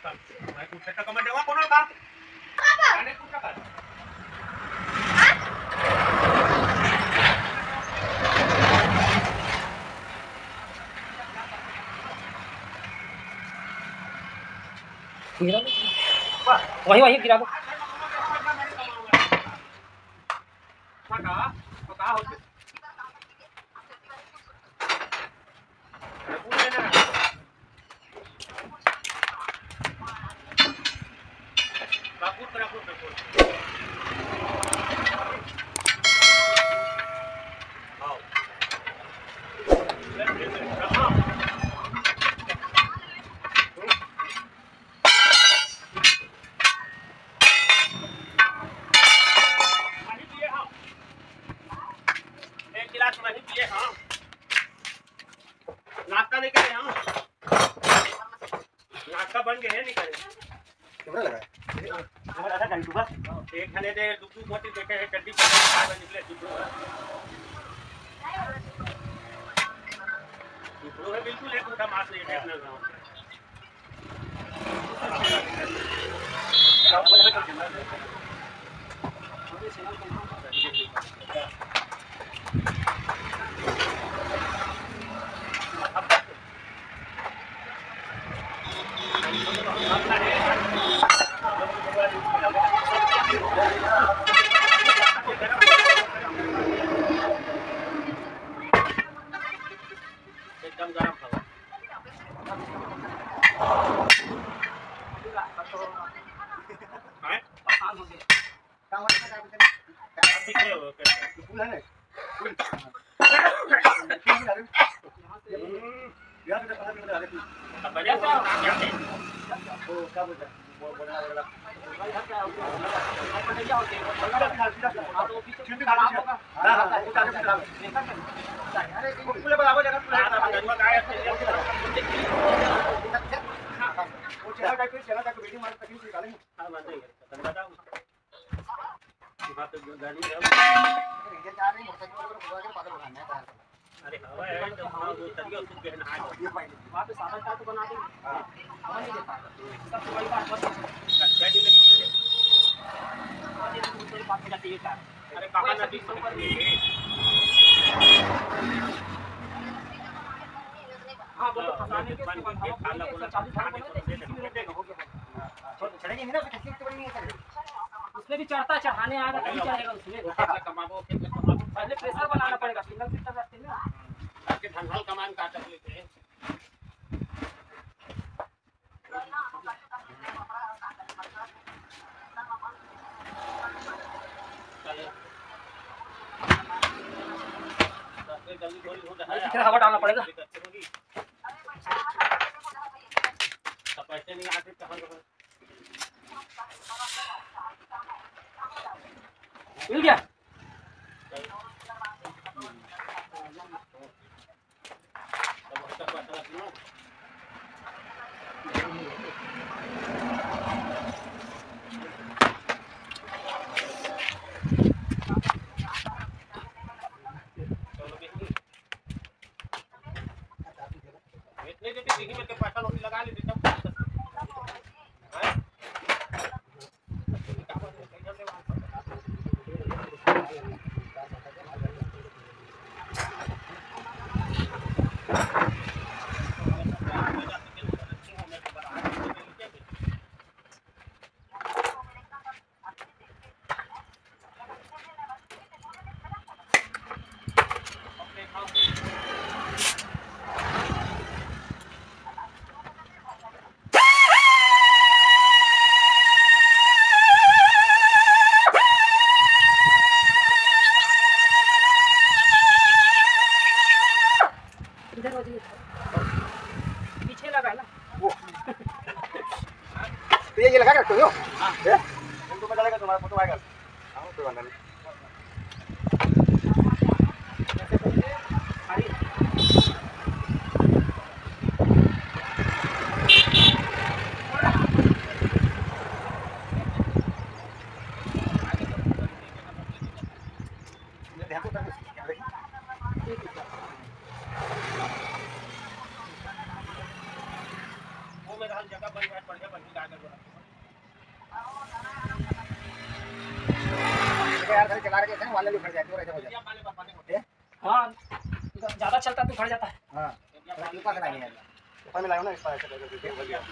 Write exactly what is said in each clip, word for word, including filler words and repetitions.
मैं कुछ टका में देवा कोण का आणि कुछ टका गिरा वही वही गिरा दो का का होते बापू पर आपको बिल्कुल आओ नाश्ता नहीं करे हम नाश्ता बन गए हैं नहीं करे कितना लगा हमारा आधा घंटा बस एक घंटे दे दुखू मोटी देखे है गड्डी पर निकले दुखू दुखू है बिल्कुल एक उठा मार नहीं है अपना गांव एकदम गरम हवा हैं आसान हो गया काम करना है ठीक है ओके फूल है ना फूल यार कितना पता नहीं लगा रहे अब बढ़िया से काम करते हैं वो क्या बोलता है वो बोलना बोलना भाई घर क्या होते हैं अपन क्या होते हैं तो पीछे चिंटी खराब होगा हां हां वो आगे खराब है अरे फूल बराबर जगह फूल है धन्यवाद आया वो चेहरा टाइप के चेहरा टाइप वेडिंग मार तकलीफ निकालेंगे हां बात है धन्यवाद बात तो गाड़ी है ये जा रहे मोटरसाइकिल पर घुमा के पागल बनाना है अरे हवा है तो हां वो तरिया उसको कहना है ये फाइल वहां पे सादा चाट बना देंगे हां हवा नहीं देता सबसे बड़ी बात बस गाड़ी में कुछ आगे दूसरी बात हो जाती है कार अरे कहां नदी से हां वो तो फसाने के पानी के खाला बोला चालीस हो गया चढ़ेगी नहीं ना तो किसी को नहीं है उसमें भी चढ़ता चढ़ाने आएगा तभी चढ़ेगा उसमें कमाबो फिर कमाबो पहले प्रेशर बनाना पड़ेगा सिंगल फिल्टर रखते हैं ना ताकि धनहल कमान का तकलीफ है जल्दी थोड़ी हो जाए फिर हवा डालना पड़ेगा पैसे नहीं आते तो मिल गया इतने देते दिखी में पैसा नौकरी लगा ले देता पीछे लगा ना वो तो ये लगा रखो हो हां इनको पता लगा तुम्हारा फोटो आएगा हां कोई बात नहीं वो मेरा जगह बन गया बढ़िया बन यार चला रहे हैं वाले भी फट जाते हो ऐसा हो जाता है। हाँ ज्यादा चलता तो फट जाता है। हाँ तो पास नहीं है ऊपर में लाओ ना इस पर ऐसे करके हो गया।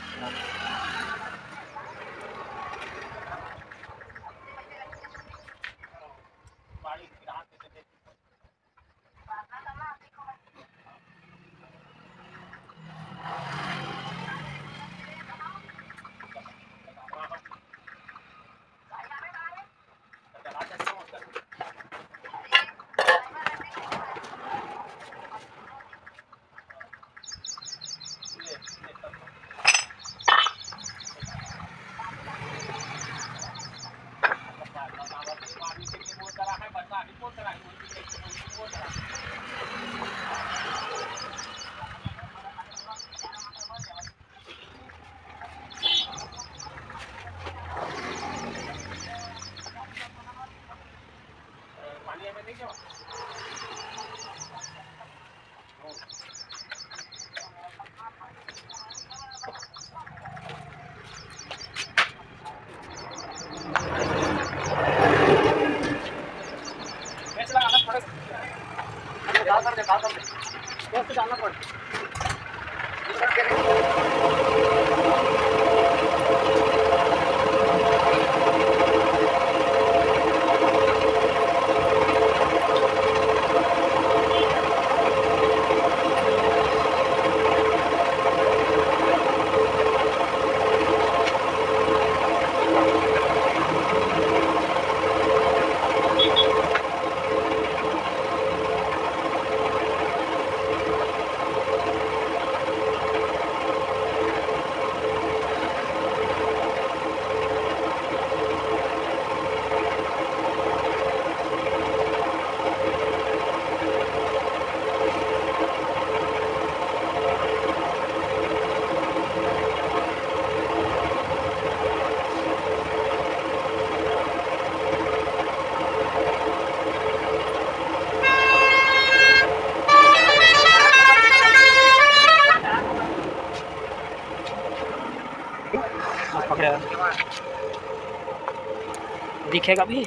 डाल कर दे डाल कर दे दोस्त डालना पड़ पकड़ेगा दिखेगा भी।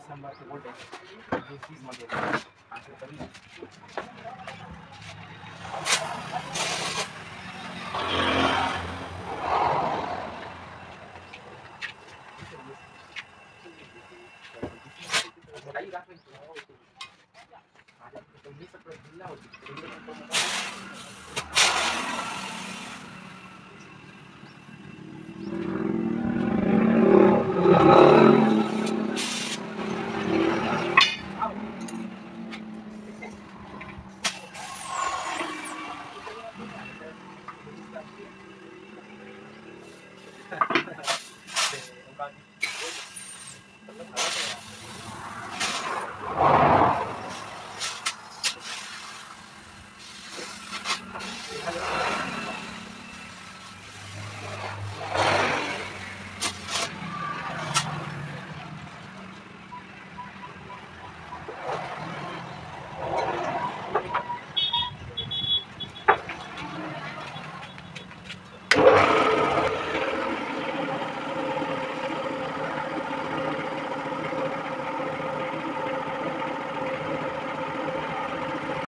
number के voltage use this material answer करिए बताइए बात में आज तो ये सब ढीला हो चुका है